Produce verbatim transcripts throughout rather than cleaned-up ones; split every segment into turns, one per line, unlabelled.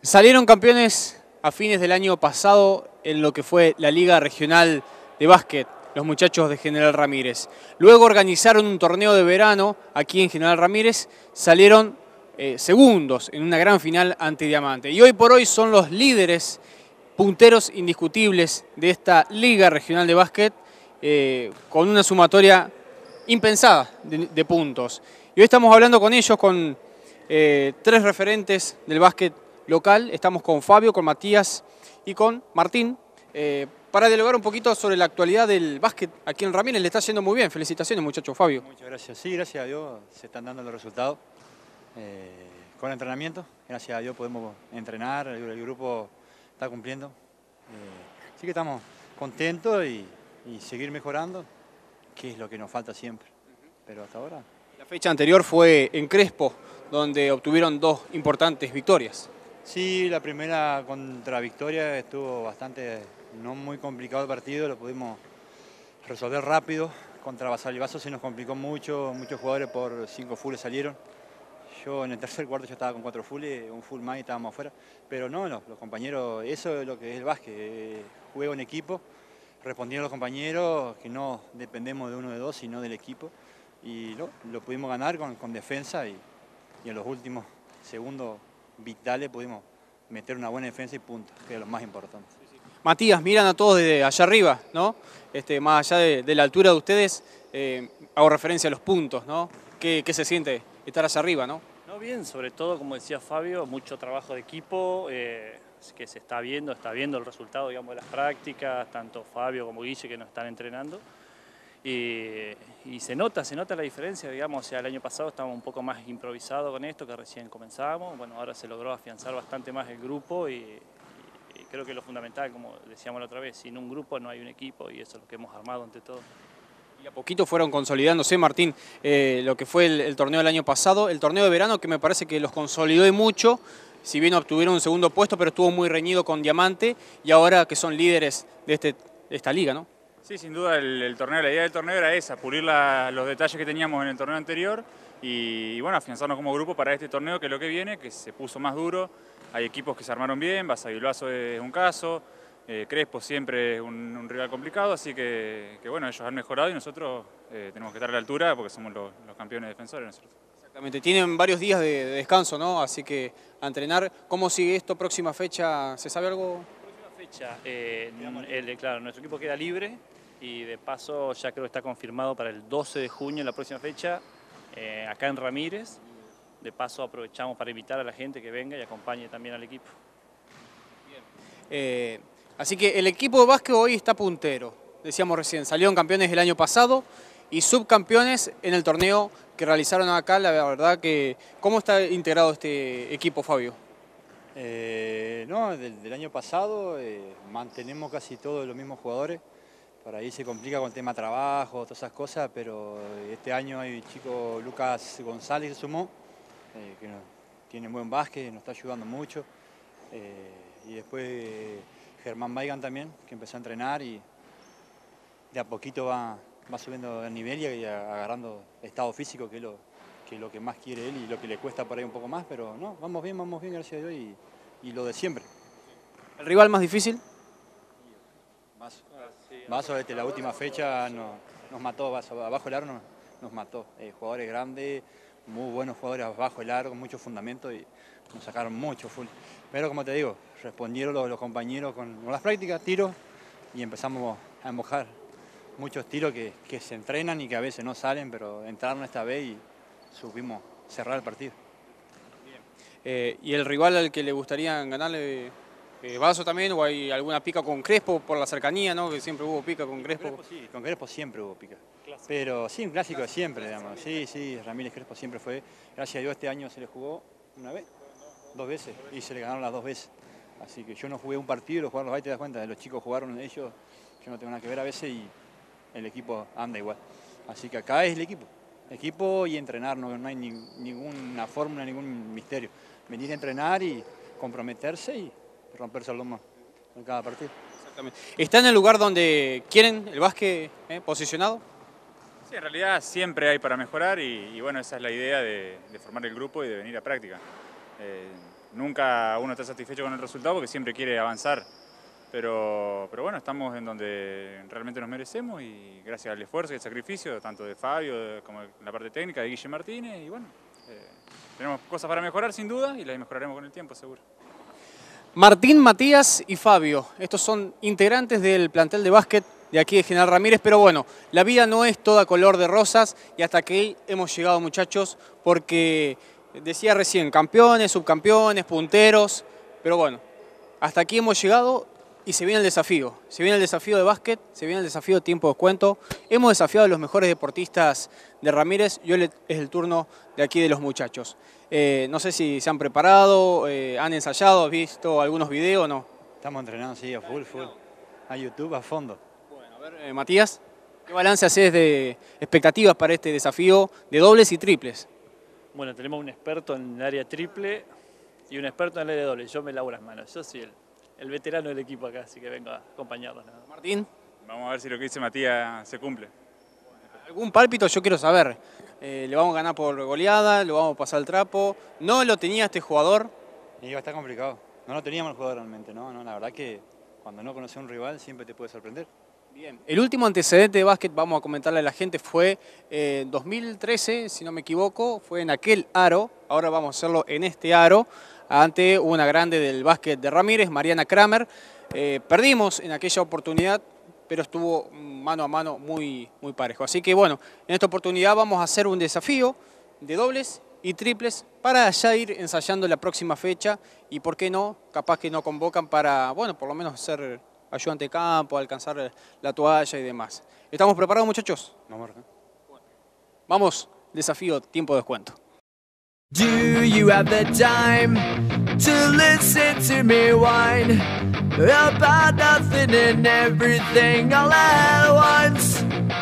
Salieron campeones a fines del año pasado en lo que fue la Liga Regional de Básquet, los muchachos de General Ramírez. Luego organizaron un torneo de verano aquí en General Ramírez, salieron eh, segundos en una gran final ante Diamante. Y hoy por hoy son los líderes, punteros indiscutibles de esta Liga Regional de Básquet, eh, con una sumatoria impensada de, de puntos. Y hoy estamos hablando con ellos, con eh, tres referentes del básquet local. Estamos con Fabio, con Matías y con Martín, eh, para dialogar un poquito sobre la actualidad del básquet aquí en Ramírez. Le está yendo muy bien. Felicitaciones, muchachos. Fabio.
Muchas gracias. Sí, gracias a Dios se están dando los resultados. Eh, con entrenamiento, gracias a Dios podemos entrenar, el, el grupo está cumpliendo. Eh, así que estamos contentos y, y seguir mejorando, que es lo que nos falta siempre. Pero hasta ahora...
La fecha anterior fue en Crespo, donde obtuvieron dos importantes victorias.
Sí, la primera contra Victoria estuvo bastante, no muy complicado el partido, lo pudimos resolver rápido. Contra Basalibazo se nos complicó mucho, muchos jugadores por cinco fulls salieron. Yo en el tercer cuarto yo estaba con cuatro fulls, un full más y estábamos afuera. Pero no, no, los compañeros, eso es lo que es el básquet, eh, juego en equipo, respondieron los compañeros que no dependemos de uno de dos, sino del equipo. Y no, lo pudimos ganar con, con defensa y, y en los últimos segundos vitales pudimos meter una buena defensa y puntos, que es lo más importante.
Matías, miran a todos desde allá arriba, ¿no? Este, más allá de, de la altura de ustedes, eh, hago referencia a los puntos, ¿no? ¿Qué, qué se siente estar allá arriba, no?
No, bien, sobre todo, como decía Fabio, mucho trabajo de equipo, eh, que se está viendo, está viendo el resultado, digamos, de las prácticas, tanto Fabio como Guille que nos están entrenando. Y, y se nota, se nota la diferencia, digamos, o sea, el año pasado estábamos un poco más improvisados con esto, que recién comenzábamos, bueno, ahora se logró afianzar bastante más el grupo y, y, y creo que lo fundamental, como decíamos la otra vez, sin un grupo no hay un equipo y eso es lo que hemos armado ante todo.
Y a poquito fueron consolidándose, Martín, eh, lo que fue el, el torneo del año pasado, el torneo de verano que me parece que los consolidó y mucho, si bien obtuvieron un segundo puesto, pero estuvo muy reñido con Diamante y ahora que son líderes de, este, de esta liga, ¿no?
Sí, sin duda el, el torneo, la idea del torneo era esa, pulir la, los detalles que teníamos en el torneo anterior y, y bueno, afianzarnos como grupo para este torneo que es lo que viene, que se puso más duro. Hay equipos que se armaron bien, Basalibazo es un caso, eh, Crespo siempre es un, un rival complicado, así que, que bueno, ellos han mejorado y nosotros eh, tenemos que estar a la altura porque somos los, los campeones defensores nosotros.
Exactamente, tienen varios días de, de descanso, ¿no? Así que a entrenar. ¿Cómo sigue esto? ¿Próxima fecha? ¿Se sabe algo?
Próxima fecha, eh, el, claro, nuestro equipo queda libre. Y de paso ya creo que está confirmado para el doce de junio, la próxima fecha, eh, acá en Ramírez. De paso aprovechamos para invitar a la gente que venga y acompañe también al equipo.
Bien. Eh, así que el equipo de básquet hoy está puntero. Decíamos recién, salieron campeones el año pasado y subcampeones en el torneo que realizaron acá. La verdad que, ¿cómo está integrado este equipo, Fabio?
Eh, no, del, del año pasado eh, mantenemos casi todos los mismos jugadores. Por ahí se complica con el tema trabajo, todas esas cosas, pero este año hay un chico, Lucas González, que se sumó, eh, que no, tiene buen básquet, nos está ayudando mucho. Eh, y después eh, Germán Baigan también, que empezó a entrenar y de a poquito va, va subiendo el nivel y agarrando estado físico, que es, lo, que es lo que más quiere él y lo que le cuesta por ahí un poco más, pero no, vamos bien, vamos bien, gracias a Dios, y, y lo de siempre.
¿El rival más difícil?
Vaso. Vaso, desde la última fecha nos, nos mató, Vaso, abajo el aro nos, nos mató. Eh, jugadores grandes, muy buenos jugadores abajo el aro, con mucho fundamento y nos sacaron mucho full. Pero como te digo, respondieron los, los compañeros con, con las prácticas, tiros, y empezamos a embojar muchos tiros que, que se entrenan y que a veces no salen, pero entraron esta vez y supimos cerrar el partido.
Bien. Eh, ¿Y el rival al que le gustaría ganarle? Eh, ¿Vaso también o hay alguna pica con Crespo por la cercanía, ¿no? Que siempre hubo pica con Crespo.
Con Crespo, sí, con Crespo siempre hubo pica. Clásico. Pero sí, un clásico de siempre, digamos. Sí, sí, Ramírez Crespo siempre fue. Gracias a Dios este año se le jugó una vez, dos veces, y se le ganaron las dos veces. Así que yo no jugué un partido, lo jugaron los, ahí te das cuenta, los chicos jugaron ellos, yo no tengo nada que ver a veces y el equipo anda igual. Así que acá es el equipo. Equipo y entrenar, no, no hay ni, ninguna fórmula, ningún misterio. Venir a entrenar y comprometerse y romperse el lomo en cada partido.
Exactamente. ¿Está en el lugar donde quieren el básquet eh, posicionado?
Sí, en realidad siempre hay para mejorar y, y bueno, esa es la idea de, de formar el grupo y de venir a práctica. Eh, nunca uno está satisfecho con el resultado porque siempre quiere avanzar. Pero, pero bueno, estamos en donde realmente nos merecemos y gracias al esfuerzo y al sacrificio, tanto de Fabio de, como de la parte técnica, de Guille Martínez, y bueno, eh, tenemos cosas para mejorar sin duda y las mejoraremos con el tiempo, seguro.
Martín, Matías y Fabio, estos son integrantes del plantel de básquet de aquí de General Ramírez, pero bueno, la vida no es toda color de rosas y hasta aquí hemos llegado, muchachos, porque decía recién, campeones, subcampeones, punteros, pero bueno, hasta aquí hemos llegado. Y se viene el desafío, se viene el desafío de básquet, se viene el desafío de tiempo de descuento. Hemos desafiado a los mejores deportistas de Ramírez y hoy es el turno de aquí de los muchachos. Eh, no sé si se han preparado, eh, han ensayado, ¿has visto algunos videos o no?
Estamos entrenando, sí, a full, full. A YouTube, a fondo.
Bueno, a ver, eh, Matías, ¿qué balance haces de expectativas para este desafío de dobles y triples?
Bueno, tenemos un experto en el área triple y un experto en el área doble. Yo me lavo las manos, yo soy el... el veterano del equipo acá, así que vengo a acompañarlos. ¿No?
Martín.
Vamos a ver si lo que dice Matías se cumple.
¿Algún pálpito? Yo quiero saber. Eh, ¿Le vamos a ganar por goleada? ¿Le vamos a pasar el trapo? ¿No lo tenía este jugador?
Y iba a estar complicado. No lo teníamos el jugador realmente, ¿no? no la verdad que cuando no conoces a un rival siempre te puede sorprender.
Bien. El último antecedente de básquet, vamos a comentarle a la gente, fue en eh, dos mil trece, si no me equivoco, fue en aquel aro. Ahora vamos a hacerlo en este aro, ante una grande del básquet de Ramírez, Mariana Kramer. Eh, perdimos en aquella oportunidad, pero estuvo mano a mano muy, muy parejo. Así que bueno, en esta oportunidad vamos a hacer un desafío de dobles y triples para ya ir ensayando la próxima fecha y por qué no, capaz que no convocan para, bueno, por lo menos ser ayudante de campo, alcanzar la toalla y demás. ¿Estamos preparados, muchachos?
Vamos, ¿no?
Vamos, desafío, tiempo de descuento.
Do you have the time to listen to me whine about nothing and everything all at once?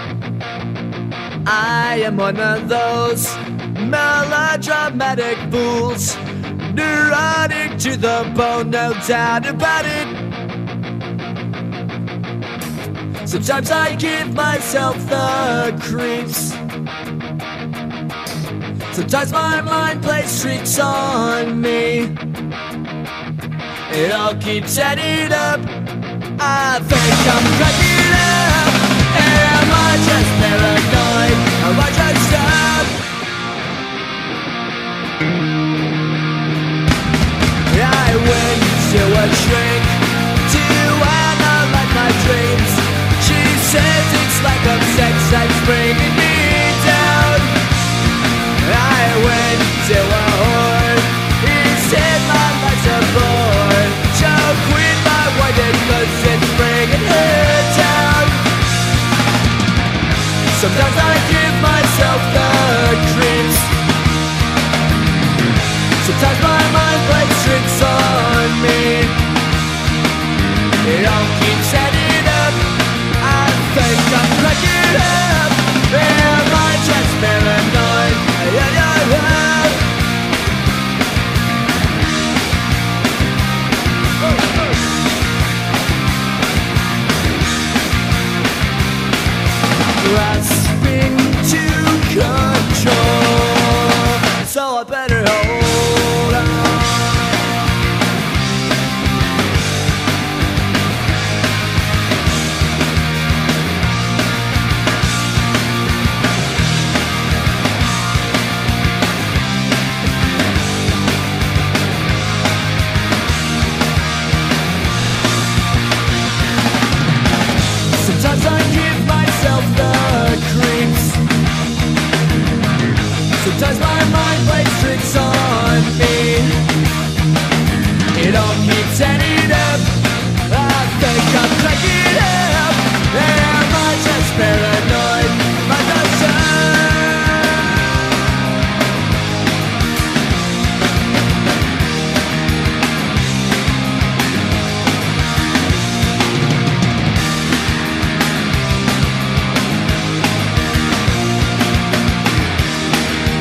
I am one of those melodramatic fools, neurotic to the bone, no doubt about it. Sometimes I give myself the creeps. Sometimes my mind plays tricks on me. It all keeps adding up. I think I'm cracking up. Am I just paranoid? Am I just up? I went to a shrink to analyze my dreams. She says it's like a sex that's bringing me down. I went to a whore. He said my life's a bore. So quit my white cause it's bringing her down. Sometimes I give myself the creeps. Sometimes my mind plays tricks on me. It all keeps adding up. I think I'm cracking up. Am I just paranoid? Yeah, yeah, yeah. Grasping to control, so I better hold on. Sometimes I give myself the creeps. Sometimes my mind plays tricks on me. It all keeps adding up. I think I'm cracking up. Am I just paranoid? Am I just up?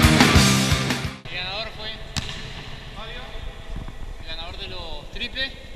El ganador fue Fabio, el ganador de los triples.